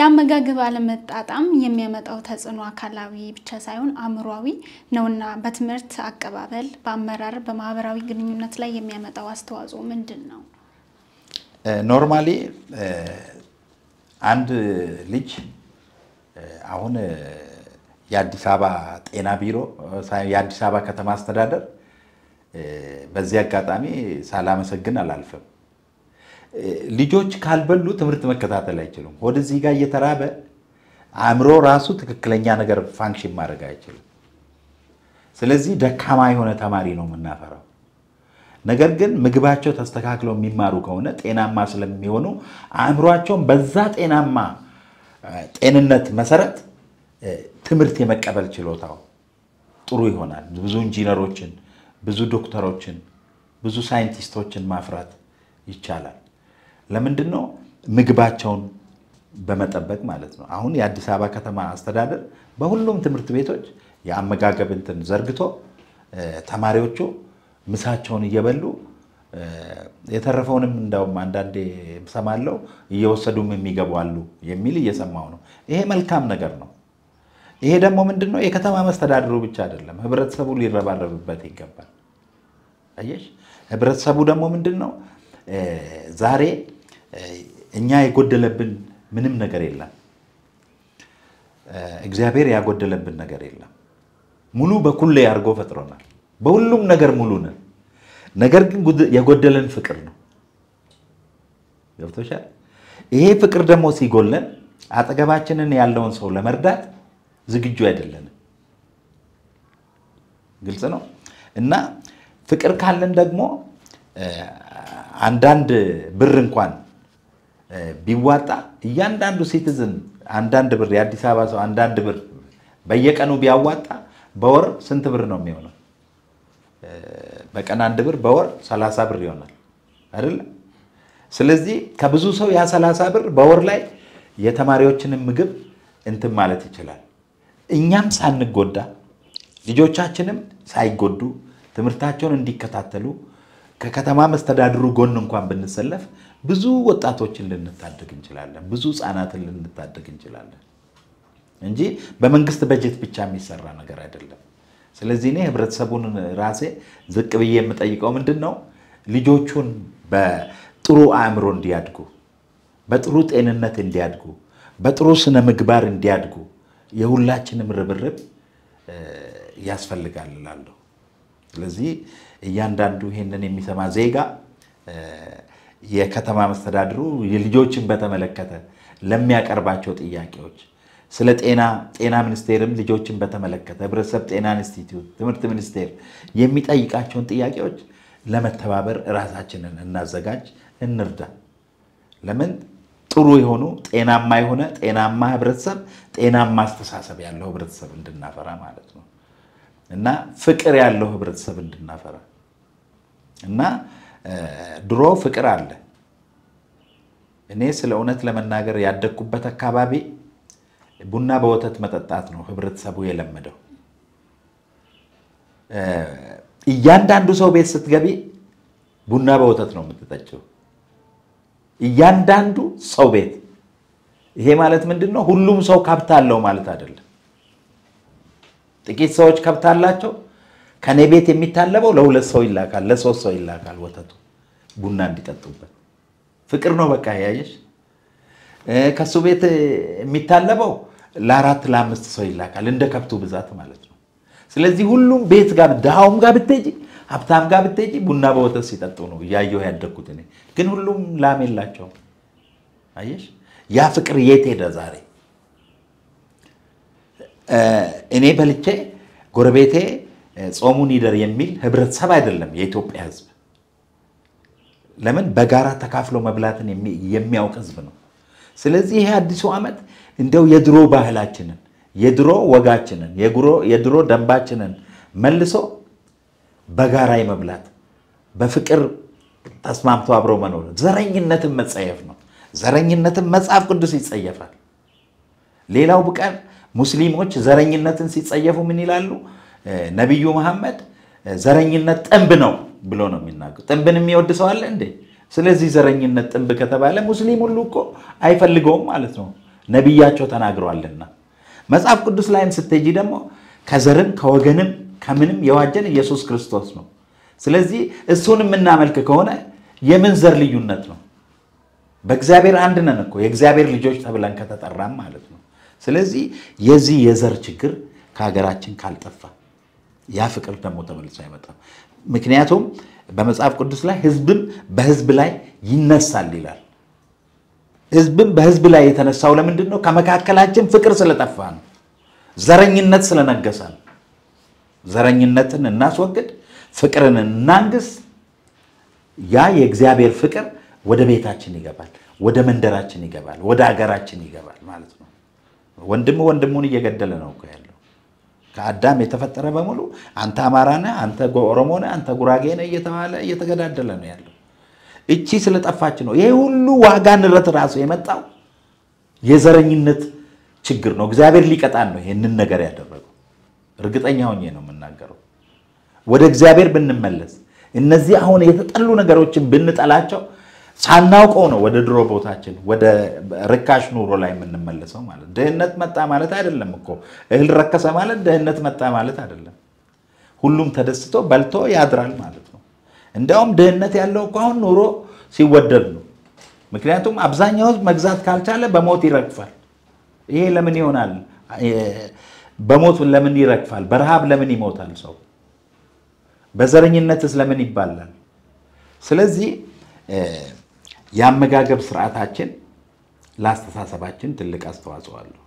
የአመጋገብ አለመጣጣም የሚያመጣው ተጽዕኖ አካላዊ ብቻ ሳይሆን አእምሮአዊ ነውና በትምህርት አቀባበል በአመራር በማህበራዊ ግንኙነት ላይ የሚያመጣው አስተዋጽኦ ምንድነው? ኖርማሊ አንድ ልጅ አሁን የአዲስ አበባ ጤና ቢሮ የአዲስ አበባ ከተማ አስተዳደር በዚህ አጋጣሚ ሳላመሰግን አላልፈም። ልጆች ካልበሉ ትምህርት መከታተል አይችሉም። ወደዚህ ጋር እየተራበ አእምሮ ራሱ ትክክለኛ ነገር ፋንክሽን ማድረግ አይችልም። ስለዚህ ደካማ የሆነ ተማሪ ነው የምናፈራው። ነገር ግን ምግባቸው ተስተካክለው የሚማሩ ከሆነ ጤናማ ስለሚሆኑ አእምሮአቸውን በዛ ጤናማ ጤንነት መሰረት ትምህርት የመቀበል ችሎታው ጥሩ ይሆናል። ብዙ ኢንጂነሮችን፣ ብዙ ዶክተሮችን፣ ብዙ ሳይንቲስቶችን ማፍራት ይቻላል። ለምንድነው? ምግባቸውን በመጠበቅ ማለት ነው። አሁን የአዲስ አበባ ከተማ አስተዳደር በሁሉም ትምህርት ቤቶች የአመጋገብ እንትን ዘርግቶ ተማሪዎቹ ምሳቸውን እየበሉ የተረፈውንም እንደውም አንዳንዴ ሰማለው እየወሰዱም የሚገቡ አሉ የሚል እየሰማው ነው። ይሄ መልካም ነገር ነው። ይሄ ደግሞ ምንድነው? የከተማ መስተዳድሩ ብቻ አይደለም፣ ህብረተሰቡ ሊረባረብበት ይገባል። አየሽ፣ ህብረተሰቡ ደግሞ ምንድነው? ዛሬ እኛ የጎደለብን ምንም ነገር የለም። እግዚአብሔር ያጎደለብን ነገር የለም። ሙሉ በኩል ያርጎ ፈጥሮናል። በሁሉም ነገር ሙሉ ነን። ነገር ግን የጎደለን ፍቅር ነው። ገብቶሻል? ይሄ ፍቅር ደግሞ ሲጎለን አጠገባችንን ያለውን ሰው ለመርዳት ዝግጁ አይደለንም። ግልጽ ነው። እና ፍቅር ካለን ደግሞ አንዳንድ ብር እንኳን ቢዋጣ እያንዳንዱ ሲቲዝን አንዳንድ ብር የአዲስ አበባ ሰው አንዳንድ ብር በየቀኑ ቢያዋጣ በወር ስንት ብር ነው የሚሆነው? በቀን አንድ ብር በወር 30 ብር ይሆናል አይደል? ስለዚህ ከብዙ ሰው ያ 30 ብር በወር ላይ የተማሪዎችንም ምግብ እንትን ማለት ይችላል። እኛም ሳንጎዳ ልጆቻችንም ሳይጎዱ ትምህርታቸውን እንዲከታተሉ ከከተማ መስተዳድሩ ጎን እንኳን ብንሰለፍ ብዙ ወጣቶችን ልንታደግ እንችላለን። ብዙ ህፃናትን ልንታደግ እንችላለን እንጂ በመንግስት በጀት ብቻ የሚሰራ ነገር አይደለም። ስለዚህ እኔ ህብረተሰቡን ራሴ ዝቅ ብዬ የምጠይቀው ምንድነው? ልጆቹን በጥሩ አእምሮ እንዲያድጉ፣ በጥሩ ጤንነት እንዲያድጉ፣ በጥሩ ስነ ምግባር እንዲያድጉ የሁላችንም ርብርብ ያስፈልጋል እላለሁ። ስለዚህ እያንዳንዱ ይሄንን የሚሰማ ዜጋ የከተማ መስተዳድሩ የልጆችን በተመለከተ ለሚያቀርባቸው ጥያቄዎች ስለ ጤና ሚኒስቴርም ልጆችን በተመለከተ ህብረተሰብ ጤና ኢንስቲትዩት ትምህርት ሚኒስቴር የሚጠይቃቸውን ጥያቄዎች ለመተባበር ራሳችንን እናዘጋጅ፣ እንርዳ። ለምን ጥሩ የሆኑ ጤናማ ህብረተሰብ ጤናማ አስተሳሰብ ያለው ህብረተሰብ እንድናፈራ ማለት ነው። እና ፍቅር ያለው ህብረተሰብ እንድናፈራ እና ድሮ ፍቅር አለ። እኔ ስለ እውነት ለመናገር ያደግኩበት አካባቢ ቡና በወተት መጠጣት ነው ህብረተሰቡ የለመደው። እያንዳንዱ ሰው ቤት ስትገቢ ቡና በወተት ነው የምትጠጪው። እያንዳንዱ ሰው ቤት። ይሄ ማለት ምንድነው? ሁሉም ሰው ከብት አለው ማለት አይደለም። ጥቂት ሰዎች ከብት አላቸው። ከኔ ቤት የሚታለበው ለሁለት ሰው ይላካል፣ ለሶስት ሰው ይላካል ወተቱ ቡና እንዲጠጡበት። ፍቅር ነው በቃ። ያየሽ ከሱ ቤት የሚታለበው ለአራት ለአምስት ሰው ይላካል፣ እንደ ከብቱ ብዛት ማለት ነው። ስለዚህ ሁሉም ቤት ጋር ዳውም ጋር ብትሄጂ ሀብታም ጋር ብትሄጂ ቡና በወተት ሲጠጡ ነው ያየው ያደኩት እኔ። ግን ሁሉም ላም የላቸውም። አየሽ ያ ፍቅር የት ሄደ ዛሬ? እኔ በልቼ ጎረቤቴ ጾሙን ይደር የሚል ህብረተሰብ አይደለም የኢትዮጵያ ህዝብ። ለምን በጋራ ተካፍሎ መብላትን የሚያውቅ ህዝብ ነው። ስለዚህ ይሄ አዲሱ ዓመት እንደው የድሮ ባህላችንን የድሮ ወጋችንን የድሮ ደንባችንን መልሶ በጋራ የመብላት በፍቅር ተስማምቶ አብሮ መኖር፣ ዘረኝነትን መጸየፍ ነው። ዘረኝነትን መጽሐፍ ቅዱስ ይጸየፋል። ሌላው በቀር ሙስሊሞች ዘረኝነትን ሲጸየፉ ምን ይላሉ? ነብዩ መሐመድ ዘረኝነት ጥንብ ነው ብሎ ነው የሚናገሩ። ጥንብን የሚወድ ሰው አለ እንዴ? ስለዚህ ዘረኝነት ጥንብ ከተባለ ሙስሊም ሁሉ እኮ አይፈልገውም ማለት ነው። ነቢያቸው ተናግረዋልና። መጽሐፍ ቅዱስ ላይም ስትሄጂ ደግሞ ከዘርም ከወገንም ከምንም የዋጀን ኢየሱስ ክርስቶስ ነው። ስለዚህ እሱን የምናመልክ ከሆነ የምን ዘር ልዩነት ነው? በእግዚአብሔር አንድ ነን እኮ የእግዚአብሔር ልጆች ተብለን ከተጠራም ማለት ነው። ስለዚህ የዚህ የዘር ችግር ከሀገራችን ካልጠፋ ያ ፍቅር ደግሞ ተመልሶ አይመጣም። ምክንያቱም በመጽሐፍ ቅዱስ ላይ ሕዝብም በሕዝብ ላይ ይነሳል ይላል። ሕዝብም በሕዝብ ላይ የተነሳው ለምንድን ነው? ከመካከላችን ፍቅር ስለጠፋ ነው። ዘረኝነት ስለነገሰ ነው። ዘረኝነትን እናስወግድ፣ ፍቅርን እናንግስ። ያ የእግዚአብሔር ፍቅር ወደ ቤታችን ይገባል፣ ወደ መንደራችን ይገባል፣ ወደ ሀገራችን ይገባል ማለት ነው። ወንድም ወንድሙን እየገደለ ነው እኮ ያለው። ከአዳም የተፈጠረ በሙሉ አንተ አማራ ነህ፣ አንተ ኦሮሞ ነህ፣ አንተ ጉራጌ ነህ እየተባለ እየተገዳደለ ነው ያለው። እቺ ስለጠፋች ነው ይሄ ሁሉ ዋጋ ንረት ራሱ የመጣው የዘረኝነት ችግር ነው። እግዚአብሔር ሊቀጣን ነው ይሄንን ነገር ያደረገው። እርግጠኛ ሆኜ ነው የምናገረው። ወደ እግዚአብሔር ብንመለስ እነዚህ አሁን የተጠሉ ነገሮችን ብንጠላቸው ሳናውቀው ነው ወደ ድሮ ቦታችን ወደ ርካሽ ኑሮ ላይ የምንመለሰው ማለት። ድህነት መጣ ማለት አይደለም እኮ እህል ረከሰ ማለት ድህነት መጣ ማለት አይደለም። ሁሉም ተደስቶ በልቶ ያድራል ማለት ነው። እንዲያውም ድህነት ያለው እኮ አሁን ኑሮ ሲወደድ ነው። ምክንያቱም አብዛኛው ሕዝብ መግዛት ካልቻለ በሞት ይረግፋል። ይሄ ለምን ይሆናል? በሞት ለምን ይረግፋል? በረሃብ ለምን ይሞታል ሰው? በዘረኝነትስ ለምን ይባላል? ስለዚህ የአመጋገብ ስርዓታችን ለአስተሳሰባችን ትልቅ አስተዋጽኦ አለው።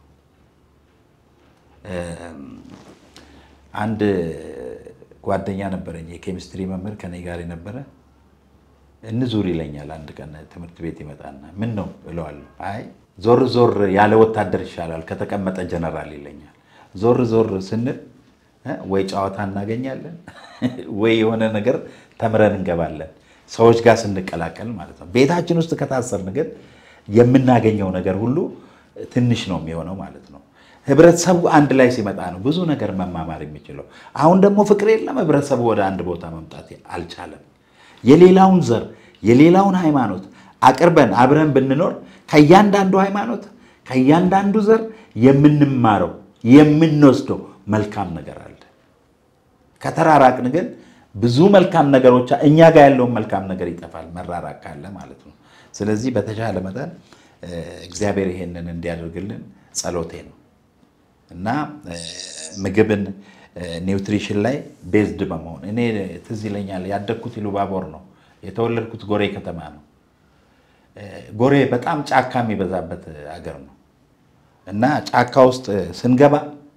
አንድ ጓደኛ ነበረኝ የኬሚስትሪ መምህር ከኔ ጋር የነበረ እንዙር ይለኛል። አንድ ቀን ትምህርት ቤት ይመጣና ምን ነው እለዋለሁ። አይ ዞር ዞር ያለ ወታደር ይሻላል ከተቀመጠ ጀነራል ይለኛል። ዞር ዞር ስንል ወይ ጨዋታ እናገኛለን ወይ የሆነ ነገር ተምረን እንገባለን። ሰዎች ጋር ስንቀላቀል ማለት ነው። ቤታችን ውስጥ ከታሰርን ግን የምናገኘው ነገር ሁሉ ትንሽ ነው የሚሆነው ማለት ነው። ህብረተሰቡ አንድ ላይ ሲመጣ ነው ብዙ ነገር መማማር የሚችለው። አሁን ደግሞ ፍቅር የለም። ህብረተሰቡ ወደ አንድ ቦታ መምጣት አልቻለም። የሌላውን ዘር የሌላውን ሃይማኖት አቅርበን አብረን ብንኖር ከእያንዳንዱ ሃይማኖት ከእያንዳንዱ ዘር የምንማረው የምንወስደው መልካም ነገር አለ። ከተራራቅን ግን ብዙ መልካም ነገሮች እኛ ጋር ያለውን መልካም ነገር ይጠፋል፣ መራራቅ ካለ ማለት ነው። ስለዚህ በተሻለ መጠን እግዚአብሔር ይሄንን እንዲያደርግልን ጸሎቴ ነው እና ምግብን ኒውትሪሽን ላይ ቤዝድ በመሆን እኔ ትዝ ይለኛል ያደግኩት ኢሉባቦር ነው፣ የተወለድኩት ጎሬ ከተማ ነው። ጎሬ በጣም ጫካ የሚበዛበት አገር ነው እና ጫካ ውስጥ ስንገባ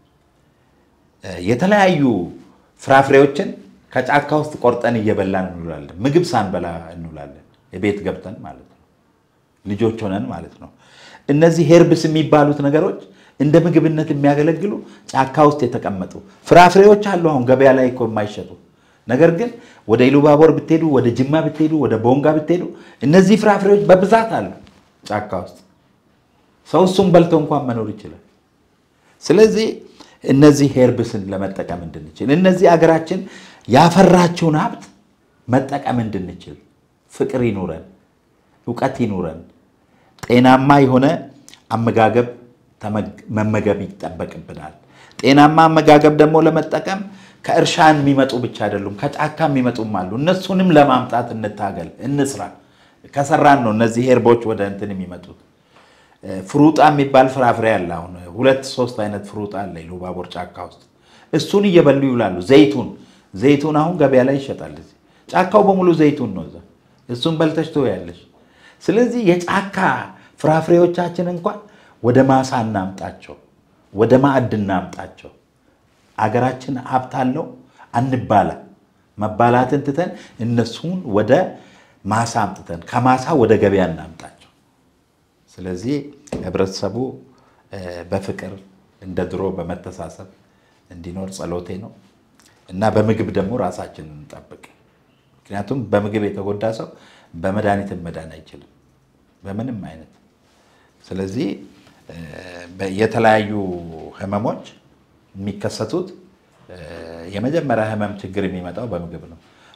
የተለያዩ ፍራፍሬዎችን ከጫካ ውስጥ ቆርጠን እየበላን እንውላለን። ምግብ ሳንበላ እንውላለን፣ የቤት ገብተን ማለት ነው፣ ልጆች ሆነን ማለት ነው። እነዚህ ሄርብስ የሚባሉት ነገሮች እንደ ምግብነት የሚያገለግሉ ጫካ ውስጥ የተቀመጡ ፍራፍሬዎች አሉ። አሁን ገበያ ላይ እኮ የማይሸጡ ነገር ግን ወደ ኢሉባቦር ብትሄዱ፣ ወደ ጅማ ብትሄዱ፣ ወደ ቦንጋ ብትሄዱ እነዚህ ፍራፍሬዎች በብዛት አሉ ጫካ ውስጥ። ሰው እሱን በልቶ እንኳን መኖር ይችላል። ስለዚህ እነዚህ ሄርብስን ለመጠቀም እንድንችል እነዚህ አገራችን ያፈራችውን ሀብት መጠቀም እንድንችል ፍቅር ይኑረን፣ ዕውቀት ይኑረን፣ ጤናማ የሆነ አመጋገብ መመገብ ይጠበቅብናል። ጤናማ አመጋገብ ደግሞ ለመጠቀም ከእርሻ የሚመጡ ብቻ አይደሉም፣ ከጫካ የሚመጡም አሉ። እነሱንም ለማምጣት እንታገል፣ እንስራ። ከሰራን ነው እነዚህ ሄርቦች ወደ እንትን የሚመጡት። ፍሩጣ የሚባል ፍራፍሬ አለ። አሁን 2-3 አይነት ፍሩጣ አለ ኢሉባቦር ጫካ ውስጥ። እሱን እየበሉ ይውላሉ። ዘይቱን አሁን ገበያ ላይ ይሸጣል። እዚህ ጫካው በሙሉ ዘይቱን ነው። እሱን በልተሽ ትወያለሽ። ስለዚህ የጫካ ፍራፍሬዎቻችን እንኳን ወደ ማሳ እናምጣቸው፣ ወደ ማዕድ እናምጣቸው። አገራችን ሀብት አለው፣ አንባላ። መባላትን ትተን እነሱን ወደ ማሳ አምጥተን ከማሳ ወደ ገበያ እናምጣቸው። ስለዚህ ህብረተሰቡ በፍቅር እንደ ድሮ በመተሳሰብ እንዲኖር ጸሎቴ ነው እና በምግብ ደግሞ ራሳችንን እንጠብቅ። ምክንያቱም በምግብ የተጎዳ ሰው በመድኃኒት መዳን አይችልም በምንም አይነት። ስለዚህ የተለያዩ ህመሞች የሚከሰቱት የመጀመሪያ ህመም ችግር የሚመጣው በምግብ ነው።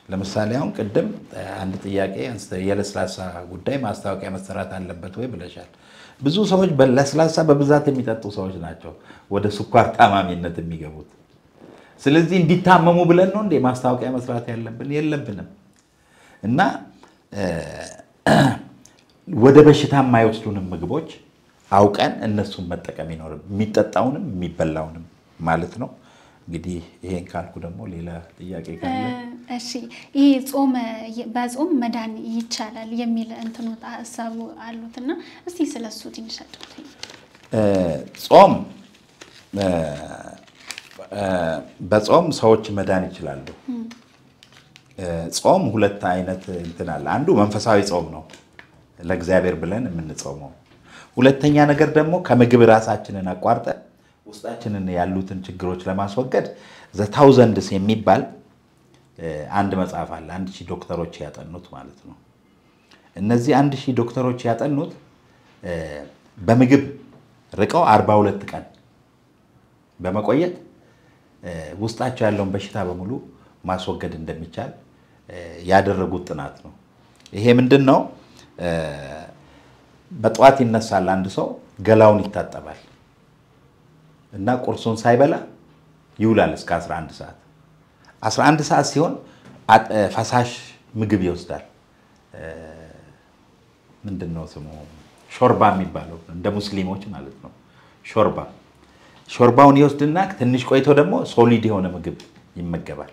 ለምሳሌ አሁን ቅድም አንድ ጥያቄ የለስላሳ ጉዳይ ማስታወቂያ መሰራት አለበት ወይ ብለሻል። ብዙ ሰዎች በለስላሳ በብዛት የሚጠጡ ሰዎች ናቸው ወደ ስኳር ታማሚነት የሚገቡት። ስለዚህ እንዲታመሙ ብለን ነው እንዴ ማስታወቂያ መስራት ያለብን? የለብንም። እና ወደ በሽታ የማይወስዱንም ምግቦች አውቀን እነሱን መጠቀም ይኖርብናል፣ የሚጠጣውንም የሚበላውንም ማለት ነው። እንግዲህ ይሄን ካልኩ ደግሞ ሌላ ጥያቄ ካለ እሺ፣ ይሄ በጾም መዳን ይቻላል የሚል እንትኑ ሐሳቡ አሉትና እስቲ ስለሱ ትንሽ አጫውተኝ። ጾም በጾም ሰዎች መዳን ይችላሉ። ጾም ሁለት አይነት እንትን አለ። አንዱ መንፈሳዊ ጾም ነው ለእግዚአብሔር ብለን የምንጾመው። ሁለተኛ ነገር ደግሞ ከምግብ ራሳችንን አቋርጠን ውስጣችንን ያሉትን ችግሮች ለማስወገድ ዘ ታውዘንድስ የሚባል አንድ መጽሐፍ አለ። 1000 ዶክተሮች ያጠኑት ማለት ነው። እነዚህ 1000 ዶክተሮች ያጠኑት በምግብ ርቀው 42 ቀን በመቆየት ውስጣቸው ያለውን በሽታ በሙሉ ማስወገድ እንደሚቻል ያደረጉት ጥናት ነው። ይሄ ምንድነው? በጠዋት ይነሳል አንድ ሰው፣ ገላውን ይታጠባል እና ቁርሱን ሳይበላ ይውላል እስከ 11 ሰዓት። 11 ሰዓት ሲሆን ፈሳሽ ምግብ ይወስዳል። ምንድነው ስሙ? ሾርባ የሚባለው እንደ ሙስሊሞች ማለት ነው። ሾርባውን ይወስድና ትንሽ ቆይቶ ደግሞ ሶሊድ የሆነ ምግብ ይመገባል።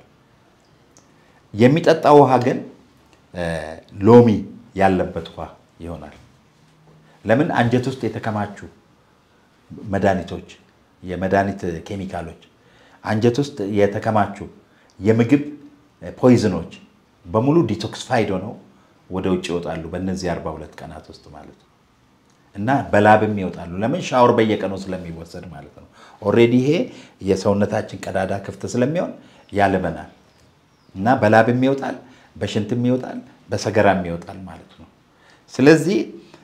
የሚጠጣው ውሃ ግን ሎሚ ያለበት ውሃ ይሆናል። ለምን? አንጀት ውስጥ የተከማቹ መድኃኒቶች፣ የመድኃኒት ኬሚካሎች፣ አንጀት ውስጥ የተከማቹ የምግብ ፖይዝኖች በሙሉ ዲቶክስፋይድ ሆነው ወደ ውጭ ይወጣሉ በእነዚህ 42 ቀናት ውስጥ ማለት ነው። እና በላብም ይወጣሉ። ለምን? ሻወር በየቀኑ ስለሚወሰድ ማለት ነው። ኦልሬዲ ይሄ የሰውነታችን ቀዳዳ ክፍት ስለሚሆን ያልበናል እና በላብም ይወጣል፣ በሽንትም ይወጣል፣ በሰገራም ይወጣል ማለት ነው። ስለዚህ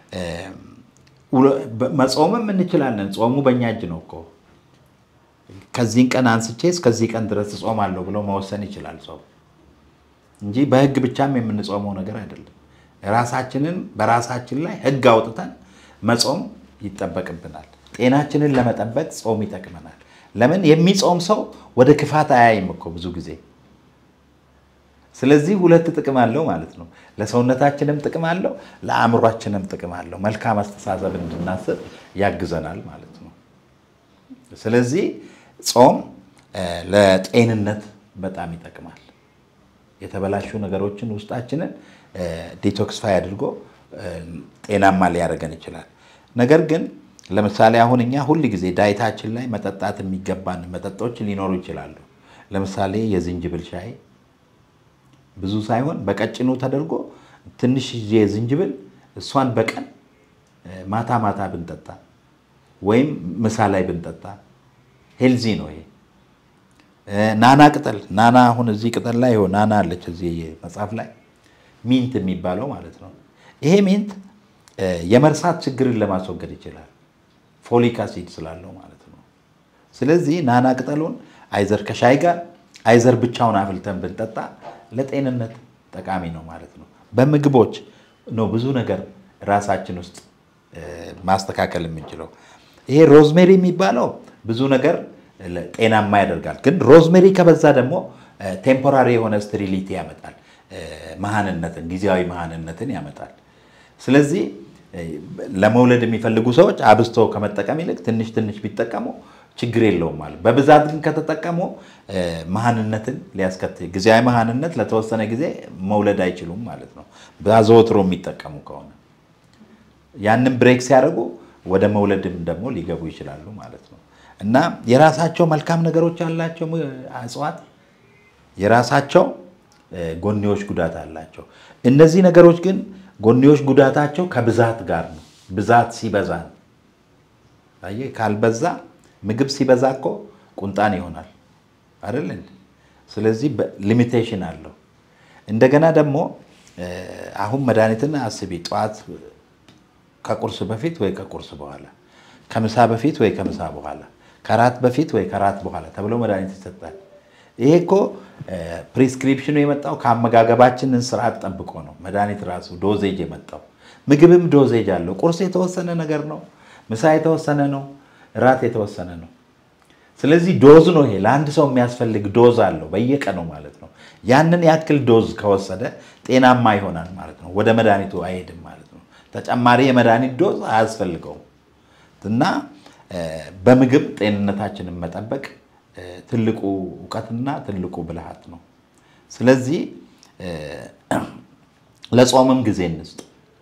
መጾምም እንችላለን። ጾሙ በእኛ እጅ ነው እኮ። ከዚህን ቀን አንስቼ እስከዚህ ቀን ድረስ ጾማለሁ ብሎ መወሰን ይችላል ሰው እንጂ በህግ ብቻም የምንጾመው ነገር አይደለም። ራሳችንን በራሳችን ላይ ህግ አውጥተን መጾም ይጠበቅብናል። ጤናችንን ለመጠበቅ ጾም ይጠቅመናል። ለምን? የሚጾም ሰው ወደ ክፋት አያይም እኮ ብዙ ጊዜ። ስለዚህ ሁለት ጥቅም አለው ማለት ነው። ለሰውነታችንም ጥቅም አለው፣ ለአእምሯችንም ጥቅም አለው። መልካም አስተሳሰብ እንድናስብ ያግዘናል ማለት ነው። ስለዚህ ጾም ለጤንነት በጣም ይጠቅማል። የተበላሹ ነገሮችን ውስጣችንን ዲቶክስፋይ አድርጎ ጤናማ ሊያደርገን ይችላል። ነገር ግን ለምሳሌ አሁን እኛ ሁል ጊዜ ዳይታችን ላይ መጠጣት የሚገባን መጠጦች ሊኖሩ ይችላሉ። ለምሳሌ የዝንጅብል ሻይ ብዙ ሳይሆን በቀጭኑ ተደርጎ ትንሽ የዝንጅብል እሷን በቀን ማታ ማታ ብንጠጣ ወይም ምሳ ላይ ብንጠጣ ሄልዚ ነው። ይሄ ናና ቅጠል፣ ናና አሁን እዚህ ቅጠል ላይ ይኸው ናና አለች እዚህ መጽሐፍ ላይ ሚንት የሚባለው ማለት ነው። ይሄ ሚንት የመርሳት ችግርን ለማስወገድ ይችላል፣ ፎሊክ አሲድ ስላለው ማለት ነው። ስለዚህ ናና ቅጠሉን አይዘር ከሻይ ጋር አይዘር ብቻውን አፍልተን ብንጠጣ ለጤንነት ጠቃሚ ነው ማለት ነው። በምግቦች ነው ብዙ ነገር ራሳችን ውስጥ ማስተካከል የምንችለው። ይሄ ሮዝሜሪ የሚባለው ብዙ ነገር ጤናማ ያደርጋል። ግን ሮዝሜሪ ከበዛ ደግሞ ቴምፖራሪ የሆነ ስቴሪሊቲ ያመጣል፣ መሃንነትን፣ ጊዜያዊ መሃንነትን ያመጣል። ስለዚህ ለመውለድ የሚፈልጉ ሰዎች አብዝቶ ከመጠቀም ይልቅ ትንሽ ትንሽ ቢጠቀሙ ችግር የለውም ማለት። በብዛት ግን ከተጠቀሙ መሃንነትን ሊያስከትል፣ ጊዜያዊ መሃንነት ለተወሰነ ጊዜ መውለድ አይችሉም ማለት ነው። በአዘወትሮ የሚጠቀሙ ከሆነ ያንን ብሬክ ሲያደርጉ ወደ መውለድም ደግሞ ሊገቡ ይችላሉ ማለት ነው። እና የራሳቸው መልካም ነገሮች አላቸው እጽዋት፣ የራሳቸው ጎንዮሽ ጉዳት አላቸው። እነዚህ ነገሮች ግን ጎንዮሽ ጉዳታቸው ከብዛት ጋር ነው። ብዛት ሲበዛ ነው። አየህ፣ ካልበዛ ምግብ ሲበዛ እኮ ቁንጣን ይሆናል አይደል እንዴ? ስለዚህ ሊሚቴሽን አለው። እንደገና ደግሞ አሁን መድኃኒትን አስቢ፣ ጠዋት ከቁርስ በፊት ወይ ከቁርስ በኋላ፣ ከምሳ በፊት ወይ ከምሳ በኋላ፣ ከራት በፊት ወይ ከራት በኋላ ተብሎ መድኃኒት ይሰጣል። ይሄ እኮ ፕሪስክሪፕሽኑ የመጣው ከአመጋገባችንን ስርዓት ጠብቆ ነው። መድኃኒት ራሱ ዶዜጅ የመጣው ምግብም ዶዜጅ አለው። ቁርስ የተወሰነ ነገር ነው፣ ምሳ የተወሰነ ነው፣ ራት የተወሰነ ነው። ስለዚህ ዶዝ ነው ይሄ ለአንድ ሰው የሚያስፈልግ ዶዝ አለው በየቀኑ ማለት ነው። ያንን ያክል ዶዝ ከወሰደ ጤናማ ይሆናል ማለት ነው። ወደ መድኃኒቱ አይሄድም ማለት ነው። ተጨማሪ የመድኃኒት ዶዝ አያስፈልገውም። እና በምግብ ጤንነታችንን መጠበቅ ትልቁ ዕውቀትና ትልቁ ብልሃት ነው። ስለዚህ ለጾምም ጊዜ እንስጥ።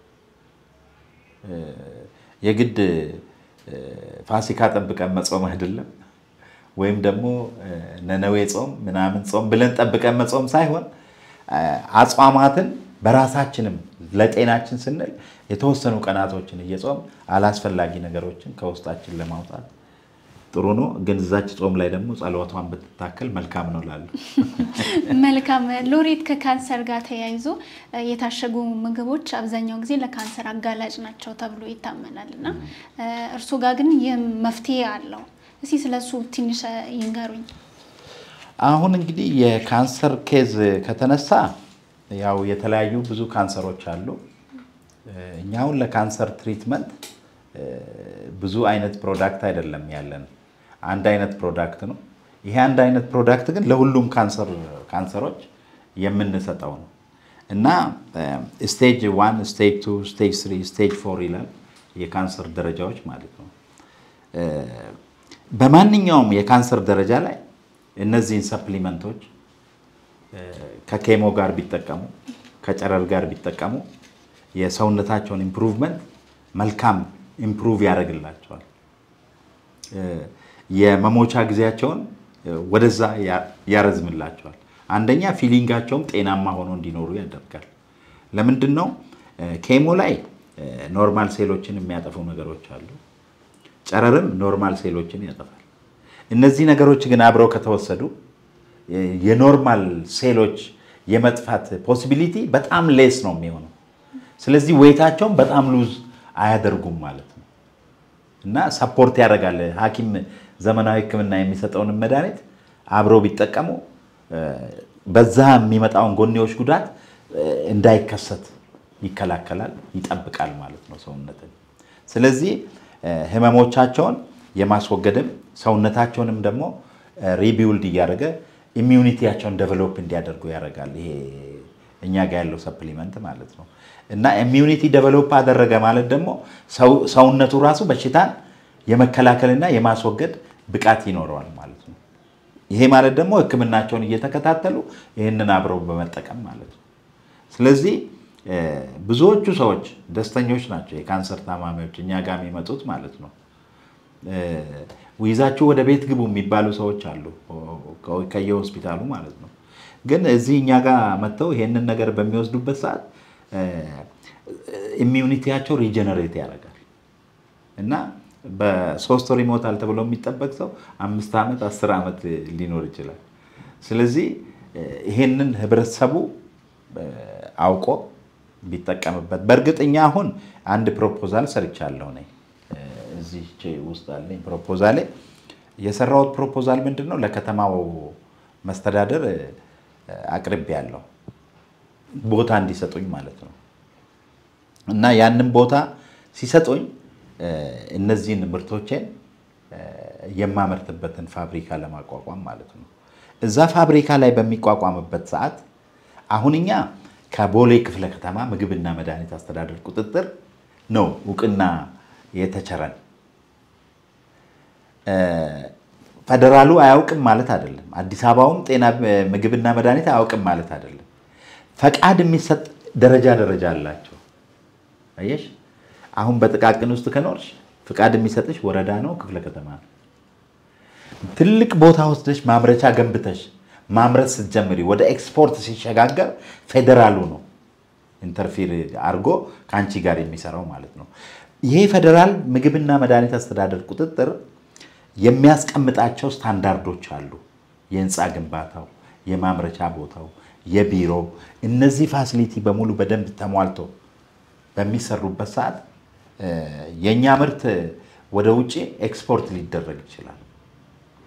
የግድ ፋሲካ ጠብቀን መጾም አይደለም፣ ወይም ደግሞ ነነዌ ጾም ምናምን ጾም ብለን ጠብቀን መጾም ሳይሆን አጽዋማትን በራሳችንም ለጤናችን ስንል የተወሰኑ ቀናቶችን እየጾም አላስፈላጊ ነገሮችን ከውስጣችን ለማውጣት ጥሩ ነው። ግን እዛች ጾም ላይ ደግሞ ጸሎቷን ብትታከል መልካም ነው ላሉ መልካም። ሎሬት ከካንሰር ጋር ተያይዞ የታሸጉ ምግቦች አብዛኛው ጊዜ ለካንሰር አጋላጭ ናቸው ተብሎ ይታመናልና እርሱ ጋር ግን መፍትሄ አለው። እስኪ ስለሱ ትንሽ ይንገሩኝ። አሁን እንግዲህ የካንሰር ኬዝ ከተነሳ ያው የተለያዩ ብዙ ካንሰሮች አሉ። እኛው ለካንሰር ትሪትመንት ብዙ አይነት ፕሮዳክት አይደለም ያለን፣ አንድ አይነት ፕሮዳክት ነው። ይሄ አንድ አይነት ፕሮዳክት ግን ለሁሉም ካንሰሮች የምንሰጠው ነው እና ስቴጅ 1 ስቴጅ 2 ስቴጅ 3 ስቴጅ 4 ይላል የካንሰር ደረጃዎች ማለት ነው። በማንኛውም የካንሰር ደረጃ ላይ እነዚህን ሰፕሊመንቶች ከኬሞ ጋር ቢጠቀሙ ከጨረር ጋር ቢጠቀሙ የሰውነታቸውን ኢምፕሩቭመንት መልካም ኢምፕሩቭ ያደርግላቸዋል። የመሞቻ ጊዜያቸውን ወደዛ ያረዝምላቸዋል። አንደኛ ፊሊንጋቸውም ጤናማ ሆኖ እንዲኖሩ ያደርጋል። ለምንድን ነው? ኬሞ ላይ ኖርማል ሴሎችን የሚያጠፉ ነገሮች አሉ። ጨረርም ኖርማል ሴሎችን ያጠፋል። እነዚህ ነገሮች ግን አብረው ከተወሰዱ የኖርማል ሴሎች የመጥፋት ፖሲቢሊቲ በጣም ሌስ ነው የሚሆነው። ስለዚህ ዌይታቸውን በጣም ሉዝ አያደርጉም ማለት ነው እና ሰፖርት ያደርጋል። ሐኪም ዘመናዊ ሕክምና የሚሰጠውን መድኃኒት አብረው ቢጠቀሙ በዛ የሚመጣውን ጎንዮሽ ጉዳት እንዳይከሰት ይከላከላል፣ ይጠብቃል ማለት ነው ሰውነትን። ስለዚህ ህመሞቻቸውን የማስወገድም ሰውነታቸውንም ደግሞ ሪቢውልድ እያደረገ ኢሚዩኒቲያቸውን ዴቨሎፕ እንዲያደርጉ ያደርጋል። ይሄ እኛ ጋር ያለው ሰፕሊመንት ማለት ነው። እና ኢሚዩኒቲ ዴቨሎፕ አደረገ ማለት ደግሞ ሰውነቱ ራሱ በሽታን የመከላከልና የማስወገድ ብቃት ይኖረዋል ማለት ነው። ይሄ ማለት ደግሞ ህክምናቸውን እየተከታተሉ ይሄንን አብረው በመጠቀም ማለት ነው። ስለዚህ ብዙዎቹ ሰዎች ደስተኞች ናቸው፣ የካንሰር ታማሚዎች እኛ ጋር የሚመጡት ማለት ነው። ይዛችሁ ወደ ቤት ግቡ የሚባሉ ሰዎች አሉ ከየሆስፒታሉ ማለት ነው። ግን እዚህ እኛ ጋር መጥተው ይሄንን ነገር በሚወስዱበት ሰዓት ኢሚዩኒቲያቸው ሪጀነሬት ያደርጋል እና በ3 ወር ይሞታል ተብሎ የሚጠበቅ ሰው 5 ዓመት 10 ዓመት ሊኖር ይችላል። ስለዚህ ይሄንን ህብረተሰቡ አውቆ ቢጠቀምበት። በእርግጠኛ አሁን አንድ ፕሮፖዛል ሰርቻለሁ ነኝ እዚህ ውስጥ አለኝ ፕሮፖዛል። የሰራሁት ፕሮፖዛል ምንድነው? ለከተማው መስተዳደር አቅርቤያለሁ ቦታ እንዲሰጡኝ ማለት ነው። እና ያንን ቦታ ሲሰጡኝ እነዚህን ምርቶችን የማመርትበትን ፋብሪካ ለማቋቋም ማለት ነው። እዛ ፋብሪካ ላይ በሚቋቋምበት ሰዓት አሁንኛ ከቦሌ ክፍለ ከተማ ምግብና መድኃኒት አስተዳደር ቁጥጥር ነው እውቅና የተቸረን። ፌደራሉ አያውቅም ማለት አይደለም። አዲስ አበባውም ጤና ምግብና መድኃኒት አያውቅም ማለት አይደለም። ፈቃድ የሚሰጥ ደረጃ አላቸው። አየሽ፣ አሁን በጥቃቅን ውስጥ ከኖርሽ ፈቃድ የሚሰጥሽ ወረዳ ነው፣ ክፍለ ከተማ ነው። ትልቅ ቦታ ወስደሽ ማምረቻ ገንብተሽ ማምረት ስትጀምሪ ወደ ኤክስፖርት ሲሸጋገር ፌደራሉ ነው ኢንተርፊር አድርጎ ካንቺ ጋር የሚሰራው ማለት ነው። ይሄ ፌደራል ምግብና መድኃኒት አስተዳደር ቁጥጥር የሚያስቀምጣቸው ስታንዳርዶች አሉ። የህንፃ ግንባታው፣ የማምረቻ ቦታው፣ የቢሮ እነዚህ ፋሲሊቲ በሙሉ በደንብ ተሟልቶ በሚሰሩበት ሰዓት የኛ ምርት ወደ ውጪ ኤክስፖርት ሊደረግ ይችላል።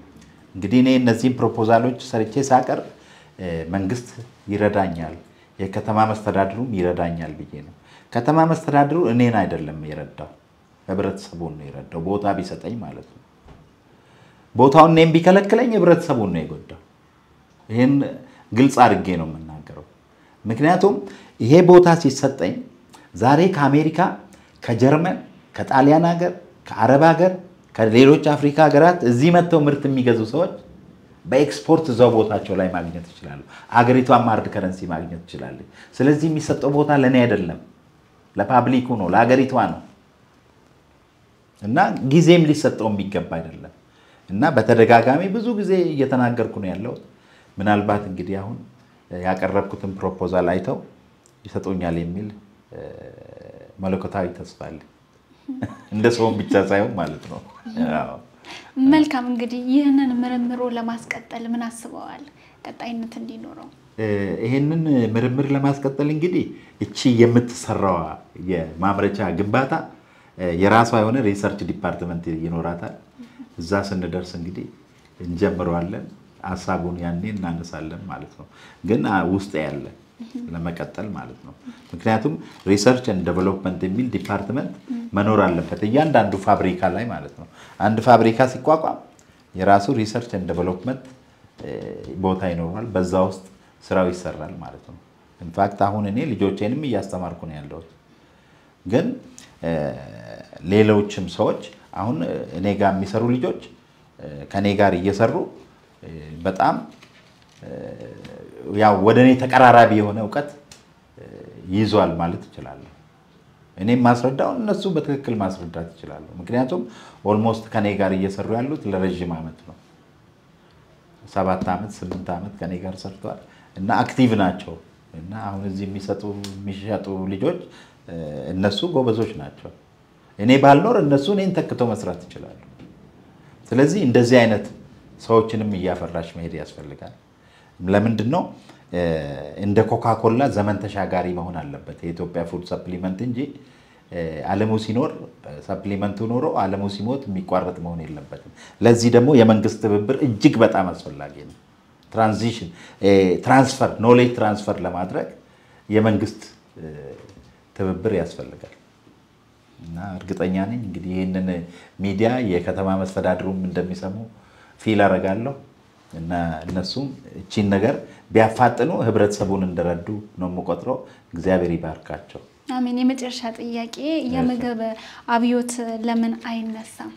እንግዲህ እኔ እነዚህን ፕሮፖዛሎች ሰርቼ ሳቀርብ መንግስት ይረዳኛል የከተማ መስተዳድሩም ይረዳኛል ብዬ ነው ከተማ መስተዳድሩ እኔን አይደለም ይረዳው ህብረተሰቡን ነው ይረዳው ቦታ ቢሰጠኝ ማለት ነው ቦታውን እኔም ቢከለክለኝ ህብረተሰቡን ነው ይጎዳው ይሄን ግልጽ አድርጌ ነው የምናገረው ምክንያቱም ይሄ ቦታ ሲሰጠኝ ዛሬ ከአሜሪካ ከጀርመን ከጣሊያን ሀገር ከአረብ ሀገር ከሌሎች አፍሪካ ሀገራት እዚህ መጥተው ምርት የሚገዙ ሰዎች በኤክስፖርት ዘው ቦታቸው ላይ ማግኘት ይችላሉ አገሪቷን ማርድ ከረንሲ ማግኘት ይችላል ስለዚህ የሚሰጠው ቦታ ለኔ አይደለም ለፓብሊኩ ነው ለአገሪቷ ነው እና ጊዜም ሊሰጠው የሚገባ አይደለም እና በተደጋጋሚ ብዙ ጊዜ እየተናገርኩ ነው ያለው ምናልባት እንግዲህ አሁን ያቀረብኩትን ፕሮፖዛል አይተው ይሰጡኛል የሚል መለኮታዊ ተስፋ አለ እንደ ሰውም ብቻ ሳይሆን ማለት ነው አዎ መልካም እንግዲህ ይህንን ምርምሮ ለማስቀጠል ምን አስበዋል ቀጣይነት እንዲኖረው ይሄንን ምርምር ለማስቀጠል እንግዲህ እቺ የምትሰራው የማምረቻ ግንባታ የራሷ የሆነ ሪሰርች ዲፓርትመንት ይኖራታል እዛ ስንደርስ እንግዲህ እንጀምረዋለን አሳቡን ያኔ እናነሳለን ማለት ነው ግን ውስጥ ያለ ለመቀጠል ማለት ነው ምክንያቱም ሪሰርች ኤንድ ዴቨሎፕመንት የሚል ዲፓርትመንት መኖር አለበት እያንዳንዱ ፋብሪካ ላይ ማለት ነው አንድ ፋብሪካ ሲቋቋም የራሱ ሪሰርች ኤንድ ዴቨሎፕመንት ቦታ ይኖራል በዛ ውስጥ ስራው ይሰራል ማለት ነው ኢንፋክት አሁን እኔ ልጆቼንም እያስተማርኩ ነው ያለው ግን ሌሎችም ሰዎች አሁን እኔ ጋር የሚሰሩ ልጆች ከኔ ጋር እየሰሩ በጣም ያው ወደኔ ተቀራራቢ የሆነ ዕውቀት ይዟል ማለት ይችላል እኔም ማስረዳው እነሱ በትክክል ማስረዳት ይችላሉ ምክንያቱም ኦልሞስት ከኔ ጋር እየሰሩ ያሉት ለረጅም አመት ነው 7 አመት 8 አመት ከኔ ጋር ሰርተዋል እና አክቲቭ ናቸው እና አሁን እዚህ የሚሸጡ ልጆች እነሱ ጎበዞች ናቸው እኔ ባልኖር እነሱ እኔን ተክተው መስራት ይችላሉ ስለዚህ እንደዚህ አይነት ሰዎችንም እያፈራሽ መሄድ ያስፈልጋል ለምንድነው እንደ ኮካኮላ ዘመን ተሻጋሪ መሆን አለበት የኢትዮጵያ ፉድ ሰፕሊመንት እንጂ ዓለሙ ሲኖር ሰፕሊመንቱ ኖሮ ዓለሙ ሲሞት የሚቋረጥ መሆን የለበትም ለዚህ ደግሞ የመንግስት ትብብር እጅግ በጣም አስፈላጊ ነው ትራንዚሽን ትራንስፈር ኖሌጅ ትራንስፈር ለማድረግ የመንግስት ትብብር ያስፈልጋል እና እርግጠኛ ነኝ እንግዲህ ይሄንን ሚዲያ የከተማ መስተዳድሩም እንደሚሰሙ ፊል አረጋለሁ እና እነሱም እቺን ነገር ቢያፋጥኑ ህብረተሰቡን እንደረዱ ነው መቆጥረው እግዚአብሔር ይባርካቸው አሜን የመጨረሻ ጥያቄ የምግብ አብዮት ለምን አይነሳም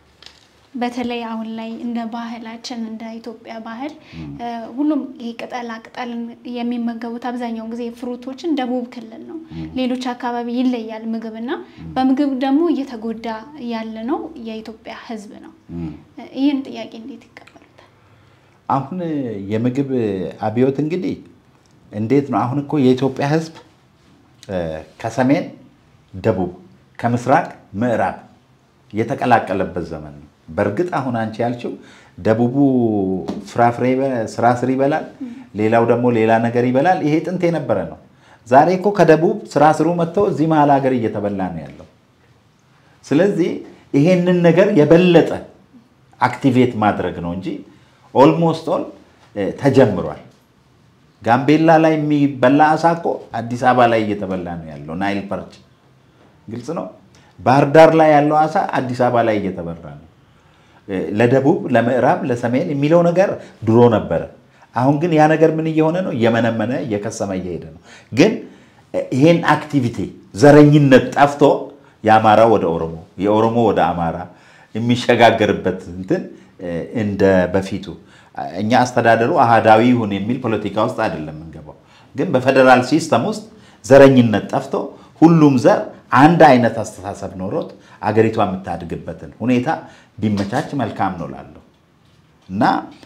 በተለይ አሁን ላይ እንደ ባህላችን እንደ ኢትዮጵያ ባህል ሁሉም ይቀጣላ ቅጠልን የሚመገቡት አብዛኛው ጊዜ ፍሩቶችን ደቡብ ክልል ነው ሌሎች አካባቢ ይለያል ምግብና በምግብ ደግሞ እየተጎዳ ያለ ነው የኢትዮጵያ ህዝብ ነው ይሄን ጥያቄ እንዴት ይቀበሉታል አሁን የምግብ አብዮት እንግዲህ እንዴት ነው አሁን እኮ የኢትዮጵያ ህዝብ ከሰሜን ደቡብ ከምስራቅ ምዕራብ የተቀላቀለበት ዘመን ነው በርግጥ አሁን አንቺ ያልሽው ደቡቡ ፍራፍሬ ስራስሪ ይበላል ሌላው ደግሞ ሌላ ነገር ይበላል ይሄ ጥንት የነበረ ነው ዛሬ እኮ ከደቡብ ስራስሩ መጥተው እዚህ መሃል ሀገር እየተበላ ነው ያለው ስለዚህ ይሄንን ነገር የበለጠ አክቲቬት ማድረግ ነው እንጂ ኦልሞስት ኦል ተጀምሯል ጋምቤላ ላይ የሚበላ አሳቆ አዲስ አበባ ላይ እየተበላ ነው ያለው ናይል ፐርች ግልጽ ነው ባህር ዳር ላይ ያለው አሳ አዲስ አበባ ላይ እየተበራ ነው ለደቡብ ለምዕራብ ለሰሜን የሚለው ነገር ድሮ ነበር አሁን ግን ያ ነገር ምን እየሆነ ነው የመነመነ የከሰመ እየሄደ ነው ግን ይሄን አክቲቪቲ ዘረኝነት ጠፍቶ ያማራ ወደ ኦሮሞ የኦሮሞ ወደ አማራ የሚሸጋገርበት እንትን እንደ በፊቱ እኛ አስተዳደሩ አሃዳዊ ይሁን የሚል ፖለቲካ ውስጥ አይደለም እንገባው ግን በፌደራል ሲስተም ውስጥ ዘረኝነት ጠፍቶ ሁሉም ዘር አንድ አይነት አስተሳሰብ ኖሮት አገሪቷ የምታድግበትን ሁኔታ ቢመቻች መልካም ነው ላለው እና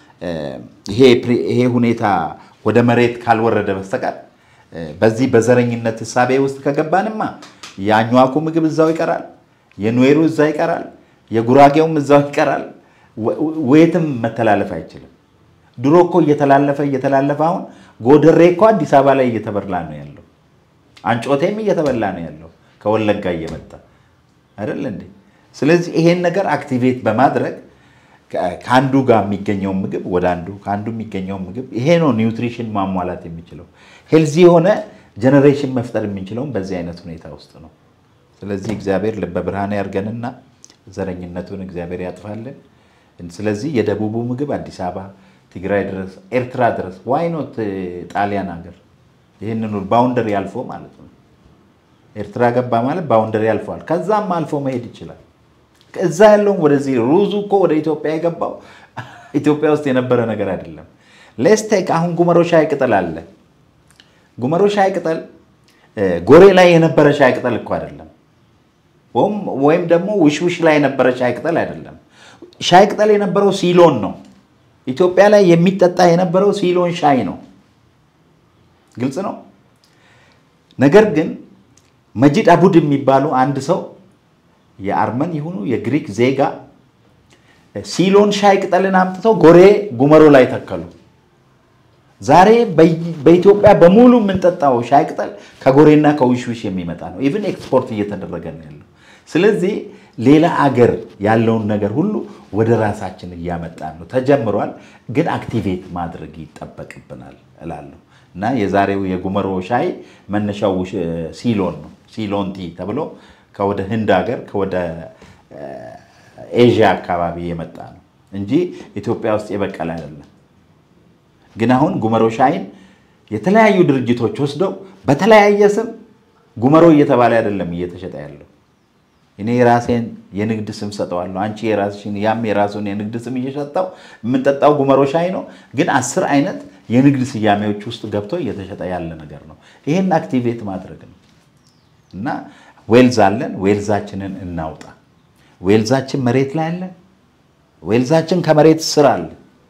ይሄ ሁኔታ ወደ መሬት ካልወረደ በስተቀር በዚህ በዘረኝነት ሐሳቤ ውስጥ ከገባንማ ያኛዋኩ ምግብ እዛው ይቀራል የኑዌሩ እዛው ይቀራል የጉራጌውም እዛው ይቀራል ወይትም መተላለፍ አይችልም ድሮ እኮ እየተላለፈ አሁን ጎደሬ እኮ አዲስ አበባ ላይ እየተበላ ነው ያለው አንጮቴም እየተበላ ነው ያለው ከወለጋ እየመጣ አይደል እንዴ ስለዚህ ይሄን ነገር አክቲቬት በማድረግ ከአንዱ ጋር የሚገኘው ምግብ ወደ አንዱ ከአንዱ የሚገኘው ምግብ ይሄ ነው ኒውትሪሽን ማሟላት የሚችለው ሄልዚ የሆነ ጀነሬሽን መፍጠር የምንችለው በዚህ አይነት ሁኔታ ውስጥ ነው ስለዚህ እግዚአብሔር ልበ ብርሃን ያርገንና ዘረኝነቱን እግዚአብሔር ያጥፋልን ስለዚህ የደቡቡ ምግብ አዲስ አበባ ትግራይ ድረስ ኤርትራ ድረስ ዋይ ኖት ጣሊያን ሀገር ይሄንን ባውንደሪ ያልፎ ማለት ነው ኤርትራ ገባ ማለት ባውንደሪ ያልፏል ከዛም አልፎ መሄድ ይችላል ከዛ ያለው ወደዚህ ሩዙ እኮ ወደ ኢትዮጵያ የገባው ኢትዮጵያ ውስጥ የነበረ ነገር አይደለም ሌትስ ቴክ አሁን ጉመሮ ሻይ ቅጠል አለ ጉመሮ ሻይ ቅጠል ጎሬ ላይ የነበረ ሻይ ቅጠል እኮ አይደለም ወይም ደግሞ ውሽውሽ ላይ የነበረ ሻይ ቅጠል አይደለም ሻይ ቅጠል የነበረው ሲሎን ነው ኢትዮጵያ ላይ የሚጠጣ የነበረው ሲሎን ሻይ ነው ግልጽ ነው ነገር ግን መጂድ አቡድ የሚባሉ አንድ ሰው የአርመን ይሁኑ የግሪክ ዜጋ ሲሎን ሻይ ቅጠልን አምጥተው ጎሬ ጉመሮ ላይ ተከሉ ዛሬ በኢትዮጵያ በሙሉ የምንጠጣው ሻይ ቅጠል ከጎሬና ከውሽውሽ የሚመጣ ነው ኢቭን ኤክስፖርት እየተደረገ ነው ያለው ስለዚህ ሌላ አገር ያለውን ነገር ሁሉ ወደ ራሳችን እያመጣን ነው ተጀምሯል ግን አክቲቬት ማድረግ ይጠበቅብናል እላለሁ እና የዛሬው የጉመሮ ሻይ መነሻው ሲሎን ነው ሲሎን ቲ ተብሎ ከወደ ህንድ ሀገር ከወደ ኤዥያ አካባቢ የመጣ ነው እንጂ ኢትዮጵያ ውስጥ የበቀለ አይደለም ግን አሁን ጉመሮ ሻይን የተለያዩ ድርጅቶች ወስደው በተለያየ ስም ጉመሮ እየተባለ አይደለም እየተሸጠ ያለው እኔ ራሴን የንግድ ስም ሰጠዋለሁ አንቺ የራስሽን ያም የራሱን የንግድ ስም እየሸጣው የምንጠጣው ጉመሮ ሻይ ነው ግን 10 አይነት የንግድ ስያሜዎች ውስጥ ገብቶ እየተሸጠ ያለ ነገር ነው ይሄን አክቲቬት ማድረግ ነው እና ዌልዝ አለን ዌልዛችንን እናውጣ ዌልዛችን መሬት ላይ አለ ዌልዛችን ከመሬት ስር አለ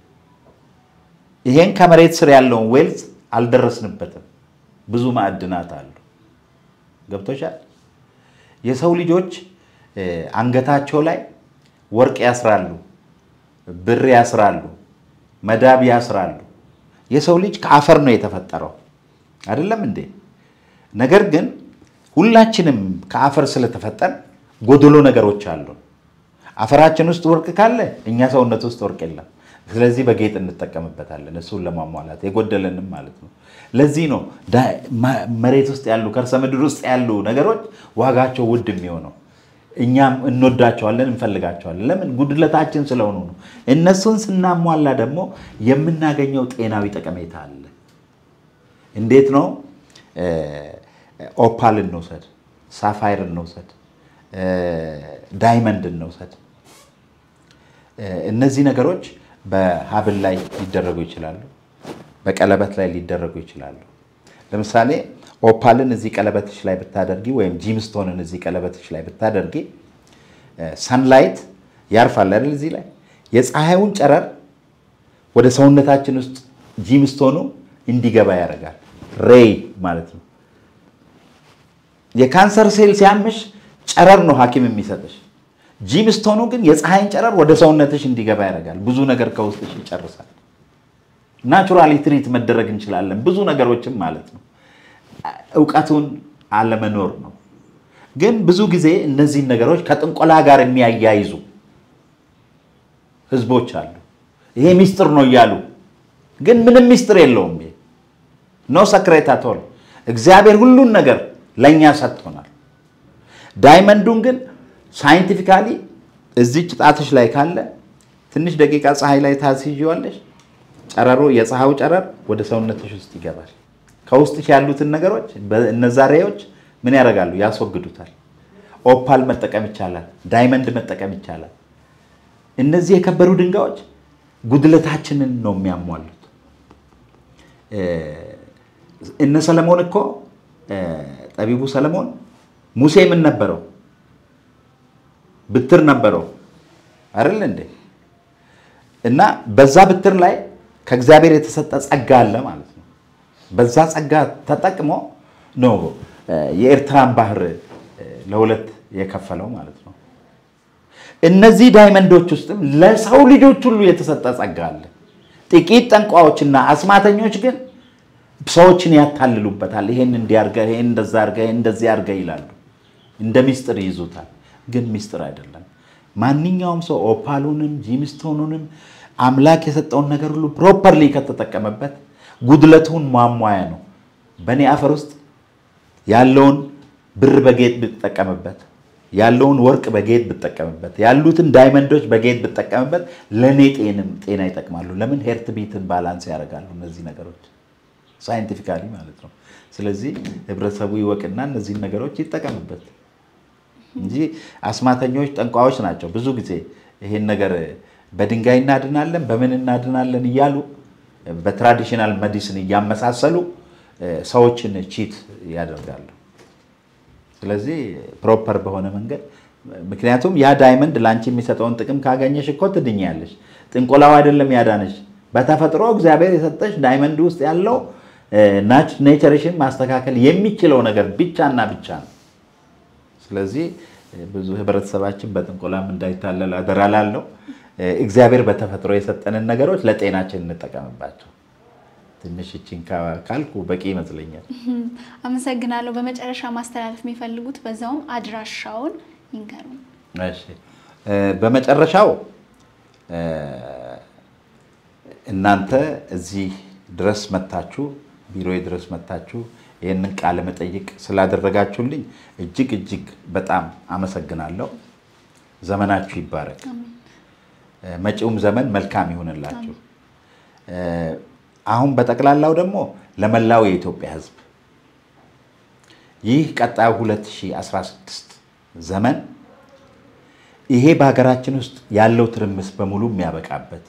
ይሄን ከመሬት ስር ያለውን ዌልዝ አልደረስንበትም ብዙ ማዕድናት አሉ ገብቶሻል የሰው ልጆች አንገታቸው ላይ ወርቅ ያስራሉ ብር ያስራሉ መዳብ ያስራሉ የሰው ልጅ ከአፈር ነው የተፈጠረው አይደለም እንዴ ነገር ግን ሁላችንም ከአፈር ስለተፈጠን ጎደሎ ነገሮች አሉ አፈራችን ውስጥ ወርቅ ካለ እኛ ሰውነት ውስጥ ወርቅ የለም ስለዚህ በጌጥ እንጠቀምበታለን እሱን ለማሟላት የጎደለንም ማለት ነው ለዚህ ነው መሬት ውስጥ ያሉ ከርሰ ምድር ውስጥ ያሉ ነገሮች ዋጋቸው ውድ የሚሆነው እኛም እንወዳቸዋለን እንፈልጋቸዋለን ለምን ጉድለታችን ስለሆኑ ነው እነሱን ስናሟላ ደግሞ የምናገኘው ጤናዊ ጠቀሜታ አለ እንዴት ነው ኦፓል እንውሰድ ሳፋይር እንውሰድ ዳይመንድ እንውሰድ እነዚህ ነገሮች በሃብል ላይ ሊደረጉ ይችላሉ በቀለበት ላይ ሊደረጉ ይችላሉ ለምሳሌ ኦፓልን እዚህ ቀለበትሽ ላይ ብታደርጊ ወይም ጂምስቶንን እዚህ ቀለበትሽ ላይ ብታደርጊ ሰንላይት ያርፋል አይደል እዚህ ላይ የፀሐዩን ጨረር ወደ ሰውነታችን ውስጥ ጂምስቶኑ እንዲገባ ያደርጋል ሬይ ማለት ነው የካንሰር ሴል ሲያምሽ ጨረር ነው ሐኪም የሚሰጥሽ ጂምስቶኑ ግን የፀሐይን ጨረር ወደ ሰውነትሽ እንዲገባ ያደርጋል ብዙ ነገር ከውስጥሽ ይጨርሳል ናቹራሊ ትሪት መደረግ እንችላለን ብዙ ነገሮችም ማለት ነው ዕውቀቱን አለመኖር ነው ግን ብዙ ጊዜ እነዚህ ነገሮች ከጥንቆላ ጋር የሚያያይዙ ህዝቦች አሉ ይሄ ሚስጥር ነው ይያሉ ግን ምንም ሚስጥር የለውም ኖ ሰክሬት አቶል እግዚአብሔር ሁሉን ነገር ለኛ ሰጥቶናል ዳይመንዱን ግን ሳይንቲፊካሊ እዚህ ጣትሽ ላይ ካለ ትንሽ ደቂቃ ፀሐይ ላይ ታስይጂዋለሽ ጨረሩ የፀሐዩ ጨረር ወደ ሰውነትሽ ውስጥ ይገባል ከውስጥሽ ያሉትን ነገሮች በእነዛ ሬዎች ምን ያደርጋሉ ያስወግዱታል ኦፓል መጠቀም ይቻላል ዳይመንድ መጠቀም ይቻላል እነዚህ የከበሩ ድንጋዮች ጉድለታችንን ነው የሚያሟሉት እነ ሰለሞን እኮ ጠቢቡ ሰለሞን ሙሴ ምን ነበረው ብትር ነበረው አይደል እንዴ እና በዛ ብትር ላይ ከእግዚአብሔር የተሰጠ ጸጋ አለ ማለት ነው በዛ ጸጋ ተጠቅሞ ነው የኤርትራን ባህር ለሁለት የከፈለው ማለት ነው እነዚህ ዳይመንዶች ውስጥም ለሰው ልጆች ሁሉ የተሰጠ ጸጋ አለ ጥቂት ጠንቋዎችና አስማተኞች ግን ሰዎችን ያታልሉበታል ይሄን እንዲያርጋ ይሄን እንደዛ አርጋ ይሄን እንደዚህ አርጋ ይላሉ እንደ ሚስጥር ይዙታል ግን ሚስጥር አይደለም ማንኛውም ሰው ኦፓሉንም ጂምስቶኑንም አምላክ የሰጠውን ነገር ሁሉ ፕሮፐርሊ ከተጠቀመበት ጉድለቱን ማሟያ ነው። በኔ አፈር ውስጥ ያለውን ብር በጌጥ ብትጠቀምበት ያለውን ወርቅ በጌጥ ብትጠቀምበት ያሉትን ዳይመንዶች በጌጥ ብትጠቀምበት ለኔ ጤና ይጠቅማሉ። ለምን ሄርት ቢትን ባላንስ ያደርጋሉ እነዚህ ነገሮች ሳይንቲፊካሊ ማለት ነው። ስለዚህ ህብረተሰቡ ይወቅና እነዚህ ነገሮች ይጠቀምበት እንጂ አስማተኞች ጠንቋዮች ናቸው ብዙ ጊዜ ይሄን ነገር በድንጋይ እናድናለን በምን እናድናለን እያሉ በትራዲሽናል ሜዲሲን ያመሳሰሉ ሰዎችን ቺት ያደርጋሉ። ስለዚህ ፕሮፐር በሆነ መንገድ ምክንያቱም ያ ዳይመንድ ላንቺ የሚሰጠውን ጥቅም ካገኘሽ እኮ ትድኛለሽ። ጥንቆላው አይደለም ያዳነሽ በተፈጥሮ እግዚአብሔር የሰጠሽ ዳይመንድ ውስጥ ያለው ኔቸርሽን ማስተካከል የሚችለው ነገር ብቻና ብቻ ነው። ስለዚህ ብዙ ህብረተሰባችን በጥንቆላም እንዳይታለል አደራላለሁ። እግዚአብሔር በተፈጥሮ የሰጠንን ነገሮች ለጤናችን እንጠቀምባቸው። ትንሽ እቺን ካልኩ በቂ ይመስለኛል። አመሰግናለሁ። በመጨረሻ ማስተላለፍ የሚፈልጉት በዛውም አድራሻውን ይንገሩ። እሺ በመጨረሻው እናንተ እዚህ ድረስ መጣችሁ ቢሮዬ ድረስ መጣችሁ ይሄንን ቃለ መጠይቅ ስላደረጋችሁልኝ እጅግ በጣም አመሰግናለሁ። ዘመናችሁ ይባረክ። መጪውም ዘመን መልካም ይሁንላችሁ። አሁን በጠቅላላው ደግሞ ለመላው የኢትዮጵያ ህዝብ ይህ ቀጣዩ 2016 ዘመን ይሄ በሀገራችን ውስጥ ያለው ትርምስ በሙሉ የሚያበቃበት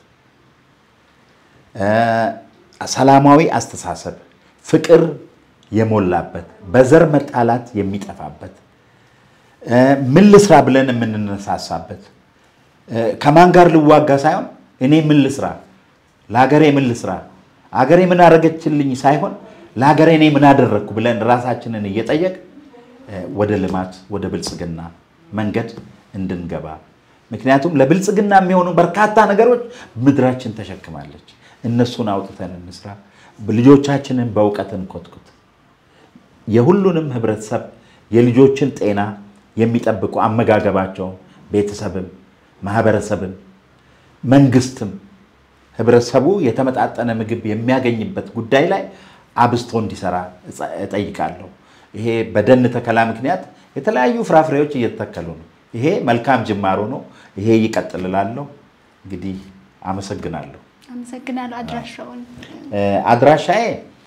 ሰላማዊ አስተሳሰብ ፍቅር የሞላበት በዘር መጣላት የሚጠፋበት ምን ልስራ ብለን የምንነሳሳበት ከማን ጋር ልዋጋ ሳይሆን እኔ ምን ልስራ ለሀገሬ ምን ልስራ ሀገሬ ምን አረገችልኝ ሳይሆን ለሀገሬ እኔ ምን አደረኩ ብለን ራሳችንን እየጠየቅ ወደ ልማት ወደ ብልጽግና መንገድ እንድንገባ ምክንያቱም ለብልጽግና የሚሆኑ በርካታ ነገሮች ምድራችን ተሸክማለች። እነሱን አውጥተን እንስራ። ልጆቻችንን በእውቀት እንኮትኩት። የሁሉንም ህብረተሰብ የልጆችን ጤና የሚጠብቁ አመጋገባቸው ቤተሰብም ማህበረሰብም መንግስትም ህብረተሰቡ የተመጣጠነ ምግብ የሚያገኝበት ጉዳይ ላይ አብስቶ እንዲሰራ እጠይቃለሁ። ይሄ በደን ተከላ ምክንያት የተለያዩ ፍራፍሬዎች እየተተከሉ ነው። ይሄ መልካም ጅማሮ ነው። ይሄ ይቀጥልላለሁ። እንግዲህ አመሰግናለሁ። አድራሻውን አድራሻዬ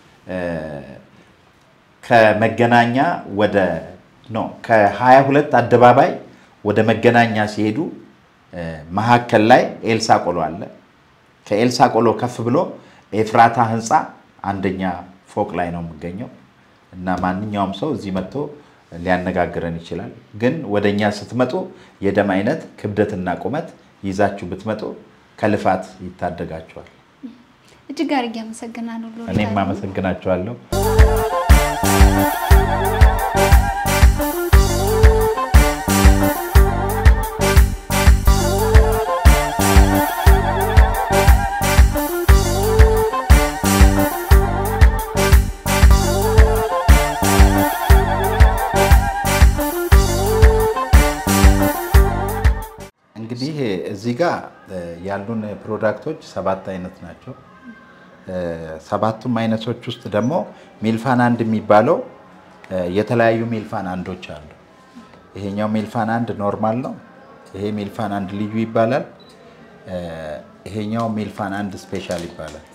ከመገናኛ ወደ ከ22 አደባባይ ወደ መገናኛ ሲሄዱ መሐከል ላይ ኤልሳ ቆሎ አለ። ከኤልሳ ቆሎ ከፍ ብሎ ኤፍራታ ህንጻ አንደኛ ፎቅ ላይ ነው የሚገኘው እና ማንኛውም ሰው እዚህ መጥቶ ሊያነጋግረን ይችላል። ግን ወደኛ ስትመጡ የደም አይነት ክብደትና ቁመት ይዛችሁ ብትመጡ ከልፋት ይታደጋችኋል። እጅግ አድርጌ አመሰግናለሁ። እኔም አመሰግናችኋለሁ። እንግዲህ እዚህ ጋር ያሉን ፕሮዳክቶች 7 አይነት ናቸው። ሰባቱም አይነቶች ውስጥ ደግሞ ሚልፋን አንድ የሚባለው የተለያዩ ሚልፋን አንዶች አሉ። ይሄኛው ሚልፋን አንድ ኖርማል ነው። ይሄ ሚልፋን አንድ ልዩ ይባላል። ይሄኛው ሚልፋን አንድ ስፔሻል ይባላል።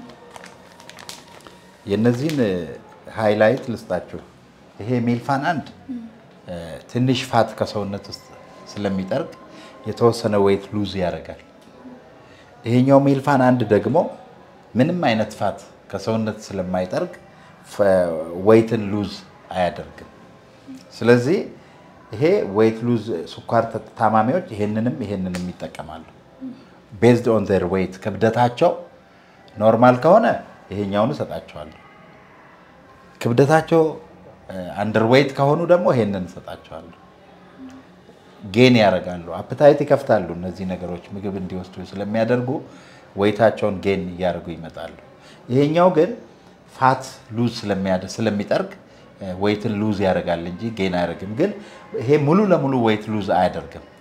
የነዚህን ሃይላይት ልስጣችሁ። ይሄ ሚልፋን አንድ ትንሽ ፋት ከሰውነት ውስጥ ስለሚጠርቅ የተወሰነ ዌይት ሉዝ ያደርጋል። ይሄኛው ሚልፋን አንድ ደግሞ ምንም አይነት ፋት ከሰውነት ስለማይጠርቅ ዌይትን ሉዝ አያደርግም። ስለዚህ ይሄ ዌይት ሉዝ ስኳር ታማሚዎች ይሄንንም ይጠቀማሉ። ቤዝድ ኦን ዜር ዌይት ክብደታቸው ኖርማል ከሆነ ይሄኛውን ሰጣቸዋለሁ። ክብደታቸው አንደር ዌይት ከሆኑ ደግሞ ይሄንን ሰጣቸዋለሁ። ጌን ያደርጋሉ። አፕታይት ይከፍታሉ። እነዚህ ነገሮች ምግብ እንዲወስዱ ስለሚያደርጉ ዌይታቸውን ጌን ያደርጉ ይመጣሉ። ይሄኛው ግን ፋት ሉዝ ስለሚጠርግ ዌይትን ሉዝ ያደርጋል እንጂ ጌን አያደርግም። ግን ይሄ ሙሉ ለሙሉ ዌይት ሉዝ አያደርግም።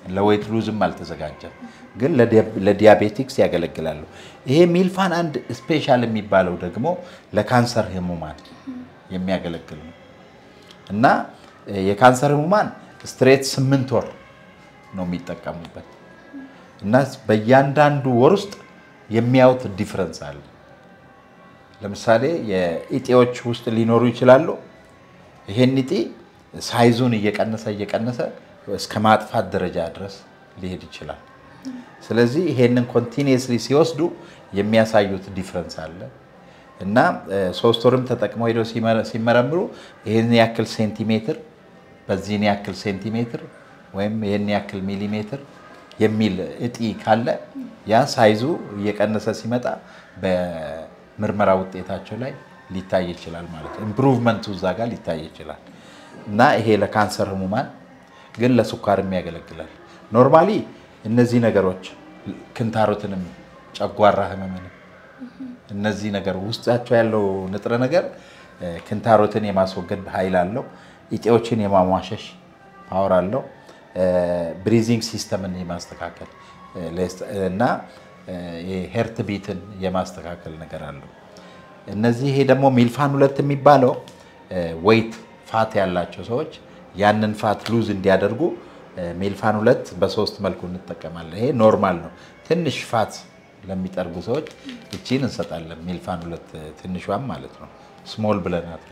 ለዌት ሉዝም አልተዘጋጀም ግን ለዲያቤቲክስ ያገለግላሉ ይሄ ሚልፋን አንድ ስፔሻል የሚባለው ደግሞ ለካንሰር ህሙማን የሚያገለግል ነው እና የካንሰር ህሙማን ስትሬት 8 ወር ነው የሚጠቀሙበት እና በእያንዳንዱ ወር ውስጥ የሚያዩት ዲፈረንስ አለ ለምሳሌ የኢጤዎች ውስጥ ሊኖሩ ይችላሉ ይሄን ኢጤ ሳይዙን እየቀነሰ እስከ ማጥፋት ደረጃ ድረስ ሊሄድ ይችላል ስለዚህ ይሄንን ኮንቲኒየስሊ ሲወስዱ የሚያሳዩት ዲፈረንስ አለ እና 3 ወርም ተጠቅመው ሄዶ ሲመረምሩ ይሄን ያክል ሴንቲሜትር በዚህን ያክል ሴንቲሜትር ወይም ይሄን ያክል ሚሊሜትር የሚል እጢ ካለ ያ ሳይዙ እየቀነሰ ሲመጣ በምርመራ ውጤታቸው ላይ ሊታይ ይችላል ማለት ነው ኢምፕሩቭመንቱ ዛጋ ሊታይ ይችላል እና ይሄ ለካንሰር ህሙማን ግን ለስኳርም ያገለግላል ኖርማሊ እነዚህ ነገሮች ክንታሮትንም ጨጓራ ህመምን እነዚህ ነገር ውስጣቸው ያለው ንጥረ ነገር ክንታሮትን የማስወገድ ኃይል አለው ኢጤዎችን የማሟሸሽ ፓወር አለው ብሪዚንግ ሲስተምን የማስተካከል እና የሄርት ቢትን የማስተካከል ነገር አለው እነዚህ ይሄ ደግሞ ሚልፋን 2 የሚባለው ዌይት ፋት ያላቸው ሰዎች ያንን ፋት ሉዝ እንዲያደርጉ ሚልፋን 2 በ3 መልኩ እንጠቀማለን ይሄ ኖርማል ነው ትንሽ ፋት ለሚጠርጉ ሰዎች እቺን እንሰጣለን ሚልፋን 2 ትንሿም ማለት ነው ስሞል ብለናት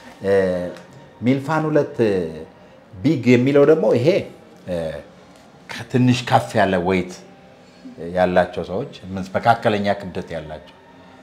ሚልፋን 2 ቢግ የሚለው ደግሞ ይሄ ከትንሽ ከፍ ያለ ዌይት ያላቸው ሰዎች መካከለኛ ክብደት ያላቸው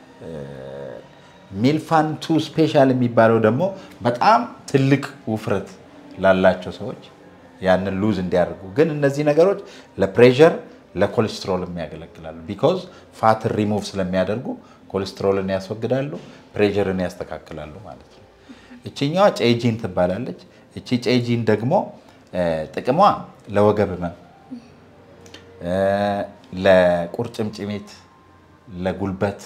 ሚልፋን 2 ስፔሻል የሚባለው ደግሞ በጣም ትልቅ ውፍረት ላላቸው ሰዎች ያንን ሉዝ እንዲያደርጉ ግን እነዚህ ነገሮች ለፕሬሸር ለኮሌስትሮል የሚያገለግላሉ because ፋት ሪሙቭ ስለሚያደርጉ ኮሌስትሮልን ያስወግዳሉ ፕሬሸርን ያስተካክላሉ ማለት ነው እቺኛዋ ጨይጂን ትባላለች እቺ ጨይጂን ደግሞ ጥቅሟ ለወገብ ህመም ለቁርጭምጭሚት ለጉልበት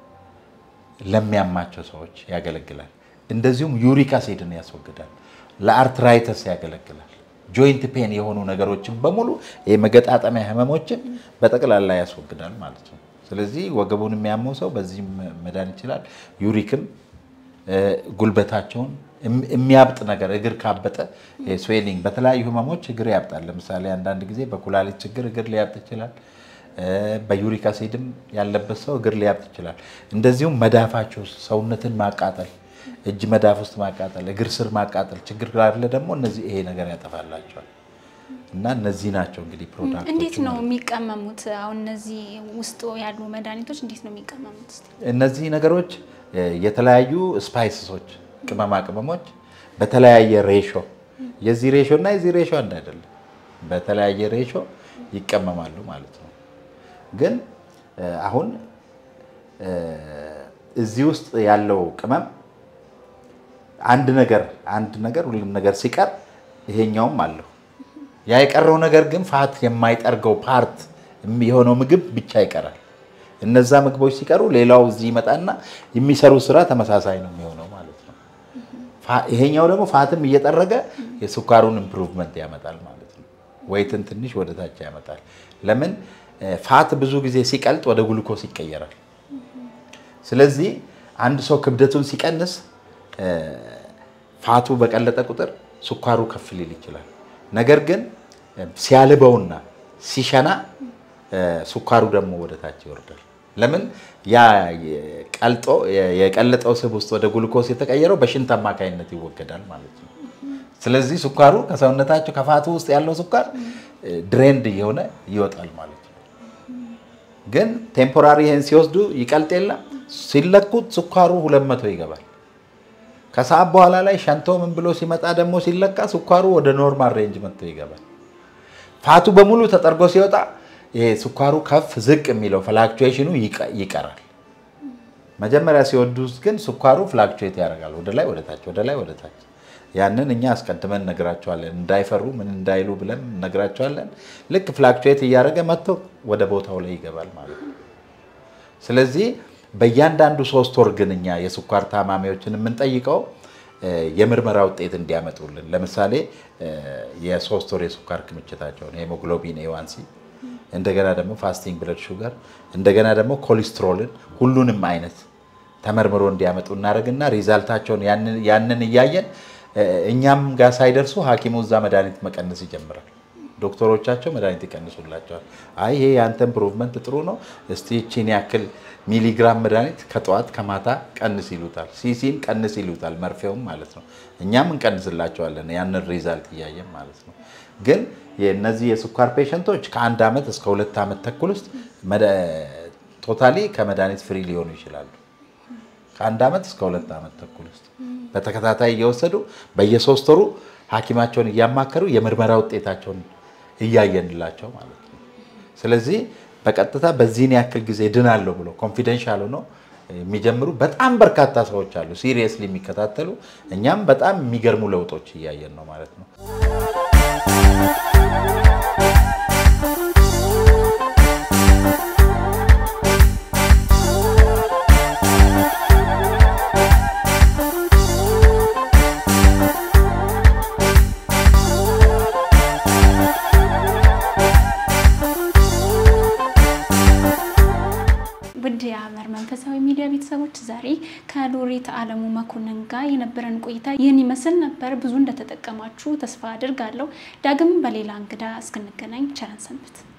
ለሚያማቸው ሰዎች ያገለግላል እንደዚሁም ዩሪክ አሲድን ያስወግዳል ለአርትራይተስ ያገለግላል ጆይንት ፔን የሆኑ ነገሮችን በሙሉ የመገጣጠሚያ ህመሞችን በጠቅላላ ያስወግዳል ማለት ነው ስለዚህ ወገቡን የሚያመው ሰው በዚህ መዳን ይችላል ዩሪክም ጉልበታቸውን የሚያብጥ ነገር እግር ካበጠ ስዌሊንግ በተለያዩ ህመሞች እግር ያብጣል ለምሳሌ አንዳንድ ጊዜ በኩላሊት ችግር እግር ሊያብጥ ይችላል በዩሪክ አሲድም ያለበት ሰው እግር ሊያብጥ ይችላል እንደዚሁም መዳፋቸው ሰውነትን ማቃጠል እጅ መዳፍ ውስጥ ማቃጠል እግር ስር ማቃጠል ችግር ካለ ደግሞ እነዚህ ይሄ ነገር ያጠፋላቸዋል እና እነዚህ ናቸው እንግዲህ ፕሮዳክቶች እንዴት ነው የሚቀመሙት አሁን እነዚህ ውስጥ ያሉ መድኃኒቶች እንዴት ነው የሚቀመሙት እነዚህ ነገሮች የተለያዩ ስፓይስሶች ቅመሞች በተለያየ ሬሾ የዚህ ሬሾ እና የዚህ ሬሾ አንድ አይደለም በተለያየ ሬሾ ይቀመማሉ ማለት ነው ግን አሁን እዚህ ውስጥ ያለው ቅመም አንድ ነገር ሁሉም ነገር ሲቀር ይሄኛውም አለው ያ የቀረው ነገር ግን ፋት የማይጠርገው ፓርት የሚሆነው ምግብ ብቻ ይቀራል እነዛ ምግቦች ሲቀሩ ሌላው እዚህ ይመጣና የሚሰሩ ስራ ተመሳሳይ ነው የሚሆነው ማለት ነው ይሄኛው ደግሞ ፋትም እየጠረገ የስኳሩን ኢምፕሩቭመንት ያመጣል ማለት ነው ወይትን ትንሽ ወደ ታች ያመጣል ለምን ፋት ብዙ ጊዜ ሲቀልጥ ወደ ግሉኮስ ይቀየራል ስለዚህ አንድ ሰው ክብደቱን ሲቀንስ ፋቱ በቀለጠ ቁጥር ስኳሩ ከፍ ሊል ይችላል ነገር ግን ሲያልበውና ሲሸና ስኳሩ ደግሞ ወደ ታች ይወርዳል ለምን ያ ቀልጦ የቀለጠው ስብ ውስጥ ወደ ግሉኮስ የተቀየረው በሽንት አማካይነት ይወገዳል ማለት ነው ስለዚህ ስኳሩ ከሰውነታቸው ከፋቱ ውስጥ ያለው ስኳር ድሬንድ የሆነ ይወጣል ማለት ነው ግን ቴምፖራሪ ይሄን ሲወስዱ ይቀልጥ የለም ሲለኩት ስኳሩ 200 ይገባል ከሰዓት በኋላ ላይ ሸንቶ ምን ብሎ ሲመጣ ደግሞ ሲለካ ስኳሩ ወደ ኖርማል ሬንጅ መጥቶ ይገባል ፋቱ በሙሉ ተጠርጎ ሲወጣ ይሄ ስኳሩ ከፍ ዝቅ የሚለው ፍላክቹዌሽኑ ይቀራል መጀመሪያ ሲወዱስ ግን ስኳሩ ፍላክቹዌት ያደርጋል ወደ ላይ ወደ ታች ያንን እኛ አስቀድመን ነግራቸዋለን እንዳይፈሩ ምን እንዳይሉ ብለን ነግራቸዋለን ልክ ፍላክቹዌት ያደረገ መጥቶ ወደ ቦታው ላይ ይገባል ማለት ነው ስለዚህ በእያንዳንዱ 3 ወር ግን እኛ የስኳር ታማሚዎችን የምንጠይቀው የምርመራ ውጤት እንዲያመጡልን ለምሳሌ የ3 ወር የስኳር ክምችታቸውን ሄሞግሎቢን A1C እንደገና ደግሞ ፋስቲንግ ብለድ ሹገር እንደገና ደግሞ ኮሌስትሮልን ሁሉንም አይነት ተመርምሮ እንዲያመጡ እናደርግና ሪዛልታቸውን ያንን ያያየን እኛም ጋር ሳይደርሱ ሐኪሙ እዛ መድኃኒት መቀነስ ይጀምራል ዶክተሮቻቸው መድኃኒት ይቀንሱላቸዋል አይ ይሄ ያንተ ኢምፕሩቭመንት ጥሩ ነው እስቲ እቺን ያክል ሚሊግራም መድኃኒት ከጧት ከማታ ቀንስ ይሉታል ሲሲን ቀንስ ይሉታል መርፌውም ማለት ነው እኛም እንቀንስላቸዋለን ያንን ሪዛልት ያያየን ማለት ነው ግን የነዚህ የስኳር ፔሸንቶች ከ1 አመት እስከ 2 አመት ተኩል ውስጥ ቶታሊ ከመድኃኒት ፍሪ ሊሆኑ ይችላሉ ከ1 አመት እስከ 2 አመት ተኩል ውስጥ በተከታታይ እየወሰዱ በየ3 ወሩ ሐኪማቸውን ያማከሩ የምርመራ ውጤታቸውን ያያየንላቸው ማለት ነው ስለዚህ በቀጥታ በዚህን ያክል ጊዜ ድናለው ብሎ ኮንፊደንሻል ሆኖ የሚጀምሩ በጣም በርካታ ሰዎች አሉ ሲሪየስሊ የሚከታተሉ እኛም በጣም የሚገርሙ ለውጦች ያያየን ነው ማለት ነው መንፈሳዊ ሚዲያ ቤተሰቦች ዛሬ ከሎሬት አለሙ መኮንን ጋር የነበረን ቆይታ ይህን ይመስል ነበር ብዙ እንደተጠቀማችሁ ተስፋ አድርጋለሁ ዳግም በሌላ እንግዳ እስክንገናኝ ቸር ሰንብቱ